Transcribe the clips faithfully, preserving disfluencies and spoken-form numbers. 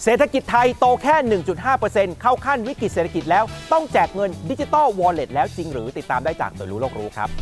เศรษฐกิจไทยโตแค่ หนึ่งจุดห้าเปอร์เซ็นต์ เข้าขั้นวิกฤตเศรษฐกิจแล้วต้องแจกเงินดิจิตอลวอลเล็ตแล้วจริงหรือติดตามได้จากตัวรู้โลกรู้ครับ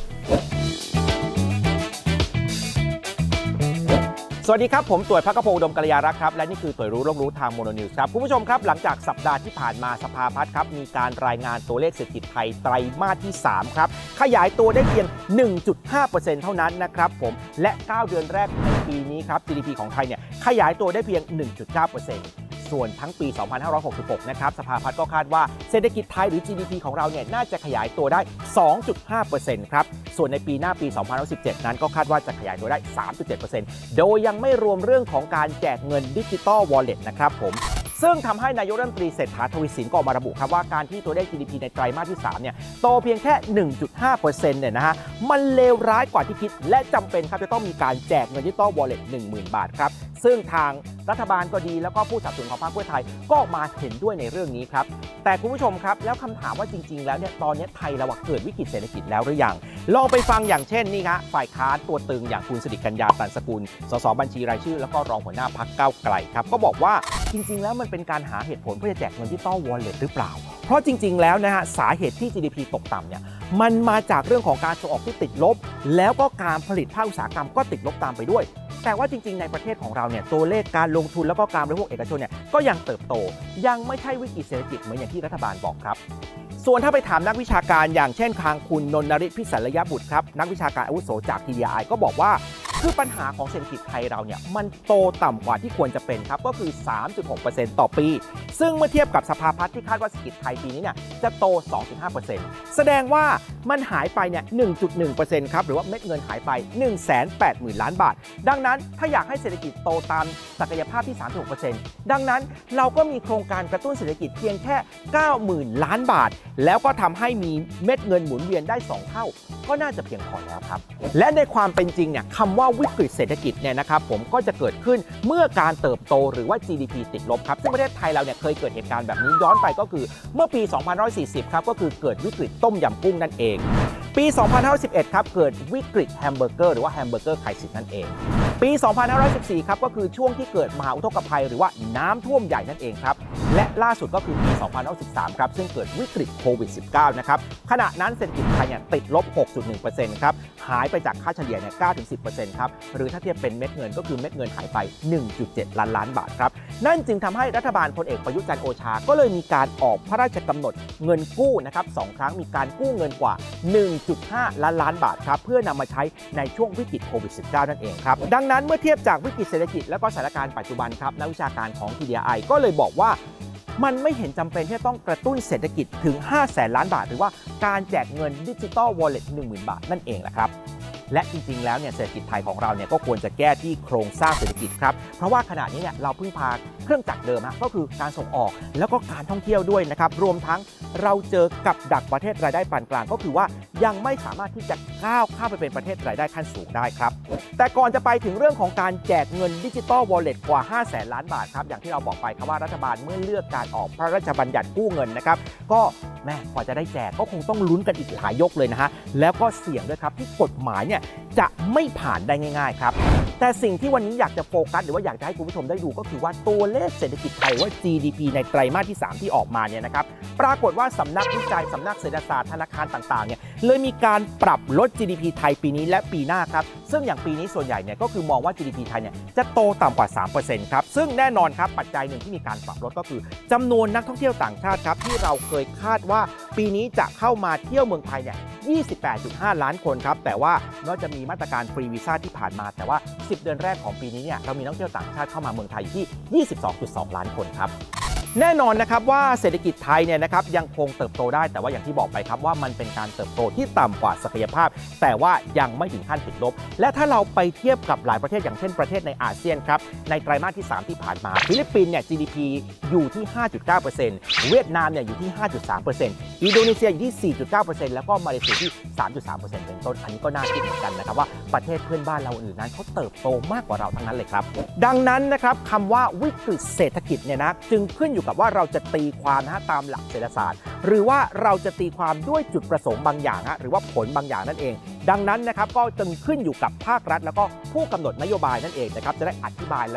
สวัสดีครับผมต่วย ภคพงษ์ อุดมกัลยารักษ์ครับและนี่คือต่วยรู้โลกรู้ทางโมโนนิวส์ครับคุณผู้ชมครับหลังจากสัปดาห์ที่ผ่านมาสภาพัฒน์ครับมีการรายงานตัวเลขเศรษฐกิจไทยไตรมาสที่สามครับขยายตัวได้เพียง หนึ่งจุดห้าเปอร์เซ็นต์ เท่านั้นนะครับผมและเก้าเดือนแรกในปีนี้ครับ จี ดี พี ของไทยเนี่ยขยายตัวได้เพียง หนึ่งจุดเก้าเปอร์เซ็นต์ส่วนทั้งปี สองพันห้าร้อยหกสิบหก นะครับสภาพัฒน์ก็คาดว่าเศรษฐกิจไทยหรือ จี ดี พี ของเราเนี่ยน่าจะขยายตัวได้ สองจุดห้าเปอร์เซ็นต์ ครับส่วนในปีหน้าปี สองพันห้าร้อยสิบเจ็ด นั้นก็คาดว่าจะขยายตัวได้ สามจุดเจ็ดเปอร์เซ็นต์ โดยยังไม่รวมเรื่องของการแจกเงินดิจิตอลวอลเล็ตนะครับผมซึ่งทำให้นายกรัฐมนตรีเศรษฐาทวีสินก็ออกมาระบุครับว่าการที่ตัวเลข จี ดี พี ในไตรมาสที่สามเนี่ยโตเพียงแค่ หนึ่งจุดห้าเปอร์เซ็นต์ เนี่ยนะฮะมันเลวร้ายกว่าที่คิดและจำเป็นครับจะต้องมีการแจกเงินดิจิตอลวอลเล็ต หนึ่งหมื่น บาทครับซึ่งทางรัฐบาลก็ดีแล้วก็ผู้สนับสนุนของพรรคเพื่อไทยก็มาเห็นด้วยในเรื่องนี้ครับแต่คุณผู้ชมครับแล้วคำถามว่าจริงๆแล้วเนี่ยตอนนี้ไทยเราเกิดวิกฤตเศรษฐกิจแล้วหรือยังลองไปฟังอย่างเช่นนี่ครับฝ่ายค้านตัวตึงอย่างคุณสิริกัญญาตันสกุลสสบัญชีรายชื่อแล้วก็รองหัวหน้าพรรคก้าวไกลครับก็บอกว่าจริงๆแล้วมันเป็นการหาเหตุผลเพื่อจะแจกเงินดิจิตอลวอลเล็ตหรือเปล่าเพราะจริงๆแล้วนะฮะสาเหตุที่ จี ดี พี ตกต่ำเนี่ยมันมาจากเรื่องของการส่งออกที่ติดลบแล้วก็การผลิตภาคอุตสาหกรรมก็ติดลบตามไปด้วยแต่ว่าจริงๆในประเทศของเราเนี่ยตัวเลขการลงทุนแล้วก็การบริโภคเอกชนเนี่ยก็ยังเติบโตยังไม่ใช่วิกฤตเศรษฐกิจเหมือนอย่างที่รัฐบาลบอกครับส่วนถ้าไปถามนักวิชาการอย่างเช่นทางคุณนนท์นฤทธิ์พิสัลยบุตรครับนักวิชาการอาวุโสจาก ที ดี ไอ ก็บอกว่าคือปัญหาของเศรษฐกิจไทยเราเนี่ยมันโตต่ำกว่าที่ควรจะเป็นครับก็คือ สามจุดหกเปอร์เซ็นต์ ต่อปีซึ่งเมื่อเทียบกับสภาพัฒน์ที่คาดว่าเศรษฐกิจไทยปีนี้เนี่ยจะโต สองจุดห้าเปอร์เซ็นต์ แสดงว่ามันหายไปเนี่ย หนึ่งจุดหนึ่งเปอร์เซ็นต์ ครับหรือว่าเม็ดเงินหายไป หนึ่งแสนแปดหมื่น ล้านบาทดังนั้นถ้าอยากให้เศรษฐกิจโตตามศักยภาพที่ สามจุดหกเปอร์เซ็นต์ ดังนั้นเราก็มีโครงการกระตุ้นเศรษฐกิจเพียงแค่ เก้าหมื่น ล้านบาทแล้วก็ทำให้มีเม็ดเงินหมุนเวียนได้สองเท่าก็น่าจะเพียงพอแล้วครับและในความเป็นจริงเนี่ยคำว่าวิกฤตเศรษฐกิจเนี่ยนะครับผมก็จะเกิดขึ้นเมื่อการเติบโตหรือว่า จี ดี พี ติดลบครับซึ่งประเทศไทยเราเนี่ยเคยเกิดเหตุการณ์แบบนี้ย้อนไปก็คือเมื่อปี สองพันห้าร้อยสี่สิบ ครับก็คือเกิดวิกฤตต้มยำกุ้งนั่นเองปี สองพันห้าร้อยสิบเอ็ด ครับเกิดวิกฤตแฮมเบอร์เกอร์หรือว่าแฮมเบอร์เกอร์ไครซิสนั่นเองปี สองพันห้าร้อยสิบสี่ ครับก็คือช่วงที่เกิดมหาอุทกภัยหรือว่าน้ำท่วมใหญ่นั่นเองครับและล่าสุดก็คือปี สองพันห้าร้อยสิบสาม ครับซึ่งเกิดวิกฤตโควิด สิบเก้า นะครับขณะนั้นเศรษฐกิจไทยเนี่ยติดลบ หกจุดหนึ่งเปอร์เซ็นต์ ครับหายไปจากค่าเฉลี่ยเนี่ย เก้าถึงสิบเปอร์เซ็นต์ ครับหรือถ้าเทียบเป็นเม็ดเงินก็คือเม็ดเงินหายไป หนึ่งจุดเจ็ด ล้านล้านบาทครับนั่นจึงทำให้รัฐบาลพลเอกประยุทธ์จันทร์โอชาก็เลยมีการออกพระราชกำหนดเงินกู้นะครับสองครั้งมีการกู้เงินกว่า หนึ่งจุดห้า ล้านล้านบาทครับเพื่อนำมาใช้ในช่วงวิกฤตโควิด สิบเก้า นั่นเองครับดังนั้นเมื่อเทียบจากวิกฤตเศรษฐกิจและก็สถานการณ์ปัจจุบันครับนักวิชาการของ ที ดี ไอ ก็เลยบอกว่ามันไม่เห็นจำเป็นที่จะต้องกระตุ้นเศรษฐกิจถึง ห้าแสน ล้านบาทหรือว่าการแจกเงินดิจิตอลวอลเล็ต หนึ่งหมื่น บาทนั่นเองแหละครับและจริงๆแล้วเนี่ยเศรษฐกิจไทยของเราเนี่ยก็ควรจะแก้ที่โครงสร้างเศรษฐกิจครับเพราะว่าขณะนี้เนี่ยเราพึ่งพาเครื่องจักรเดิมฮะก็คือการส่งออกแล้วก็การท่องเที่ยวด้วยนะครับรวมทั้งเราเจอกับดักประเทศรายได้ปานกลางก็คือว่ายังไม่สามารถที่จะก้าวข้ามไปเป็นประเทศรายได้ขั้นสูงได้ครับแต่ก่อนจะไปถึงเรื่องของการแจกเงินดิจิตอลวอลเล็ตกว่า ห้าแสน ล้านบาทครับอย่างที่เราบอกไปครับว่ารัฐบาลเมื่อเลือกการออกพระราชบัญญัติกู้เงินนะครับก็แม่กว่าจะได้แจกก็คงต้องลุ้นกันอีกหลายยกเลยนะฮะแล้วก็เสี่ยงด้วยครับที่กฎหมายเนี่ยจะไม่ผ่านได้ง่ายๆครับแต่สิ่งที่วันนี้อยากจะโฟกัสหรือว่าอยากจะให้คุณผู้ชมได้ดูก็คือว่าตัวเลขเศรษฐกิจไทยว่า จี ดี พี ในไตรมาสที่สามที่ออกมาเนี่ยนะครับปรากฏว่าสำนักวิจัยสำนักเศรษฐศาสตร์ธนาคารต่างๆเนี่ยเลยมีการปรับลด จี ดี พี ไทยปีนี้และปีหน้าครับซึ่งอย่างปีนี้ส่วนใหญ่เนี่ยก็คือมองว่า จี ดี พี ไทยเนี่ยจะโตต่ำกว่า สามเปอร์เซ็นต์ ครับซึ่งแน่นอนครับปัจจัยหนึ่งที่มีการปรับลดก็คือจำนวนนักท่องเที่ยวต่างชาติครับที่เราเคยคาดว่าปีนี้จะเข้ามาเที่ยวเมืองไทยเนี่ย ยี่สิบแปดจุดห้า ล้านคนครับแต่ว่าก็จะมีมาตรการฟรีวีซ่าที่ผ่านมาแต่ว่าสิบเดือนแรกของปีนี้เนี่ยเรามีนักท่องเที่ยวต่างชาติเข้ามาเมืองไทยอยู่ที่ ยี่สิบสองจุดสอง ล้านคนครับแน่นอนนะครับว่าเศรษฐกิจไทยเนี่ยนะครับยังคงเติบโตได้แต่ว่าอย่างที่บอกไปครับว่ามันเป็นการเติบโตที่ต่ำกว่าศักยภาพแต่ว่ายังไม่ถึงขั้นติดลบและถ้าเราไปเทียบกับหลายประเทศอย่างเช่นประเทศในอาเซียนครับในไตรมาสที่สามที่ผ่านมาฟิลิปปินส์เนี่ย จี ดี พี อยู่ที่ ห้าจุดเก้าเปอร์เซ็นต์ เวียดนามเนี่ยอยู่ที่ ห้าจุดสามเปอร์เซ็นต์ อินโดนีเซียอยู่ที่ สี่จุดเก้าเปอร์เซ็นต์ แล้วก็มาเลเซียที่ สามจุดสามเปอร์เซ็นต์ เป็นต้นอันนี้ก็น่าคิดเหมือนกันนะครับว่าประเทศเพื่อนบ้านเราอื่นนั้นเขาเติบโตมากกว่าเราทั้งนั้นเลยครับดังนั้นนะครับคำว่าวิกฤตเศรษฐกิจเนี่ยนะจึงขึ้นอยู่กับว่าเราจะตีความนะตามหลักเศรษฐศาสตร์หรือว่าเราจะตีความด้วยจุดประสงค์บางอย่างหรือว่าผลบางอย่างนั่นเองดังนั้นนะครับก็จึงขึ้นอยู่กับภาครัฐแล้วก็ผู้กำหนดนโยบายนั่นเองนะครับจะได้อธิบายแล้วก็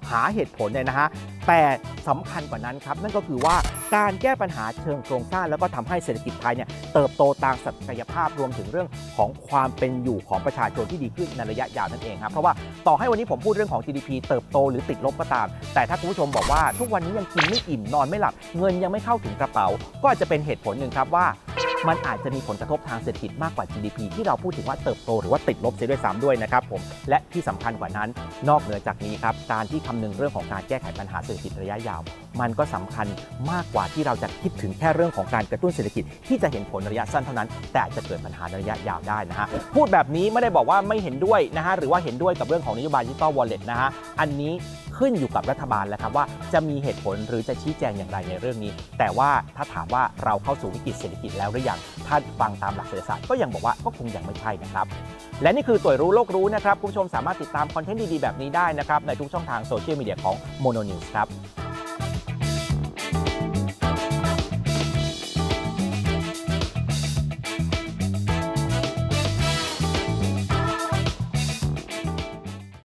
หาเหตุผลเนี่ยนะฮะแต่สำคัญกว่านั้นครับนั่นก็คือว่าการแก้ปัญหาเชิงโครงสร้างแล้วก็ทำให้เศรษฐกิจไทยเนี่ยเติบโตตามศักยภาพรวมถึงเรื่องของความเป็นอยู่ของประชาชนที่ดีขึ้นในระยะยาวนั่นเองครับเพราะว่าต่อให้วันนี้ผมพูดเรื่องของ จี ดี พี เติบโตหรือติดลบก็ตามแต่ถ้าคุณผู้ชมบอกว่าทุกวันนี้ยังกินไม่อิ่มนอนไม่หลับเงินยังไม่เข้าถึงกระเป๋าก็อาจจะเป็นเหตุผลหนึ่งครับว่ามันอาจจะมีผลกระทบทางเศรษฐกิจมากกว่า จี ดี พี ที่เราพูดถึงว่าเติบโตหรือว่าติดลบเสียด้วยซ้ำด้วยนะครับผมและที่สำคัญกว่านั้นนอกเหนือจากนี้ครับการที่คำนึงเรื่องของการแก้ไขปัญหาเศรษฐกิจระยะยาวมันก็สำคัญมากกว่าที่เราจะคิดถึงแค่เรื่องของการกระตุ้นเศรษฐกิจที่จะเห็นผลระยะสั้นเท่านั้นแต่อาจจะเกิดปัญหาระยะยาวได้นะฮะพูดแบบนี้ไม่ได้บอกว่าไม่เห็นด้วยนะฮะหรือว่าเห็นด้วยกับเรื่องของนโยบาย Digital Wallet นะฮะอันนี้ขึ้นอยู่กับรัฐบาลแล้วครับว่าจะมีเหตุผลหรือจะชี้แจงอย่างไรในเรื่องนี้แต่ว่าถ้าถามว่าเราเข้าสู่วิกฤตเศรษฐกิจแล้วหรือยังถ้าฟังตามหลักเศรษฐศาสตร์ก็ยังบอกว่าก็คงยังไม่ใช่นะครับและนี่คือตัวรู้โลกรู้นะครับคุณผู้ชมสามารถติดตามคอนเทนต์ดีๆแบบนี้ได้นะครับในทุกช่องทางโซเชียลมีเดียของ Mono News ครับ